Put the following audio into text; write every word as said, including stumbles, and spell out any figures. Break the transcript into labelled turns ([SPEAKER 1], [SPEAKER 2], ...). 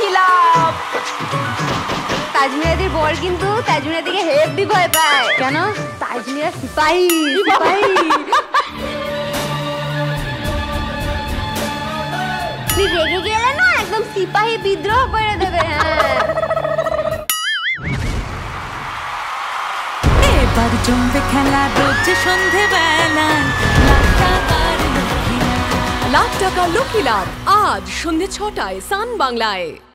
[SPEAKER 1] লক্ষ্মী লাভ। তাজমিরাদির বর কিন্তু তাজমিরাদিকে হেভি ভয় পায়।
[SPEAKER 2] কেন?
[SPEAKER 1] তাজমিরা সিপাহী সিপাহী। তুই রেগে গেলে না একদম সিপাহী বিদ্রোহ করে দেবে। হ্যাঁ
[SPEAKER 3] এবার জমবে খেলা রোজ সন্ধেবেলায় লাখ টাকার লক্ষ্মী লাভ।
[SPEAKER 4] লাখ টাকা লক্ষ্মী লাভ আজ সন্ধে ছটায় সান বাংলায়।